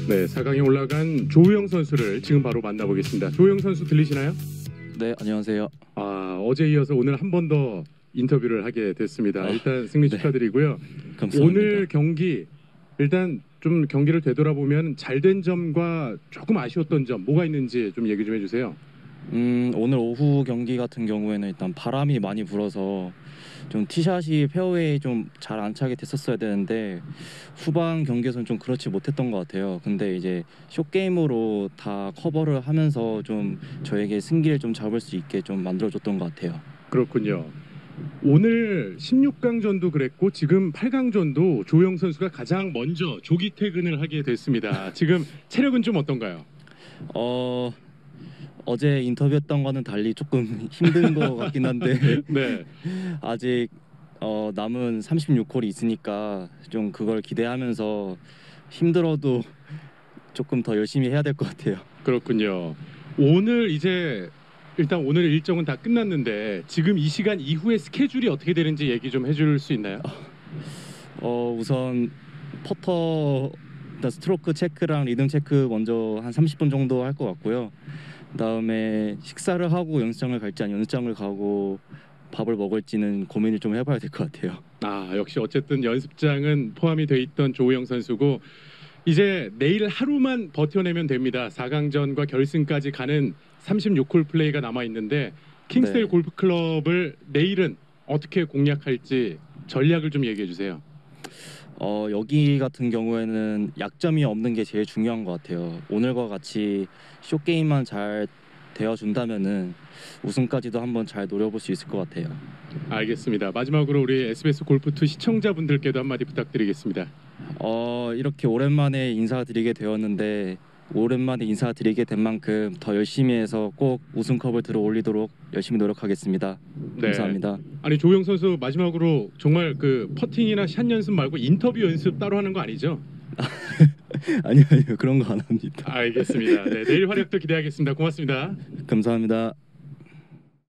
네, 4강에 올라간 조우영 선수를 지금 바로 만나보겠습니다. 조우영 선수 들리시나요? 네, 안녕하세요. 어제 이어서 오늘 한 번 더 인터뷰를 하게 됐습니다. 일단 승리 네. 축하드리고요. 감사합니다. 오늘 경기 일단 좀 경기를 되돌아보면 잘된 점과 조금 아쉬웠던 점 뭐가 있는지 좀 얘기 좀 해주세요. 오늘 오후 경기 같은 경우에는 일단 바람이 많이 불어서 좀 티샷이 페어웨이 좀 잘 안 차게 됐었어야 되는데 후반 경기에서는 좀 그렇지 못했던 것 같아요. 근데 이제 숏게임으로 다 커버를 하면서 좀 저에게 승기를 좀 잡을 수 있게 좀 만들어줬던 것 같아요. 그렇군요. 오늘 16강전도 그랬고 지금 8강전도 조우영 선수가 가장 먼저 조기 퇴근을 하게 됐습니다. 지금 체력은 좀 어떤가요? 어제 인터뷰했던 거는 달리 조금 힘든 것 같긴 한데 네. 아직 남은 36홀이 있으니까 좀 그걸 기대하면서 힘들어도 조금 더 열심히 해야 될 것 같아요. 그렇군요. 오늘 이제 일단 오늘 일정은 다 끝났는데 지금 이 시간 이후의 스케줄이 어떻게 되는지 얘기 좀 해줄 수 있나요? 우선 퍼터 일단 스트로크 체크랑 리듬 체크 먼저 한 30분 정도 할 것 같고요. 그다음에 식사를 하고 연습장을 갈지 아니면 연습장을 가고 밥을 먹을지는 고민을 좀 해봐야 될 것 같아요. 역시 어쨌든 연습장은 포함이 돼 있던 조우영 선수고 이제 내일 하루만 버텨내면 됩니다. 4강전과 결승까지 가는 36홀 플레이가 남아 있는데 킹스데일 네. 골프클럽을 내일은 어떻게 공략할지 전략을 좀 얘기해 주세요. 여기 같은 경우에는 약점이 없는 게 제일 중요한 것 같아요. 오늘과 같이 쇼 게임만 잘 되어준다면은 우승까지도 한번 잘 노려볼 수 있을 것 같아요. 알겠습니다. 마지막으로 우리 SBS 골프2 시청자분들께도 한마디 부탁드리겠습니다. 이렇게 오랜만에 인사드리게 되었는데 오랜만에 인사드리게 된 만큼 더 열심히 해서 꼭 우승컵을 들어올리도록 열심히 노력하겠습니다. 감사합니다. 아니 조우영 선수 마지막으로 정말 그 퍼팅이나 샷 연습 말고 인터뷰 연습 따로 하는 거 아니죠? 아니요, 그런 거 안 합니다. 알겠습니다. 네, 내일 활약도 기대하겠습니다. 고맙습니다. 감사합니다.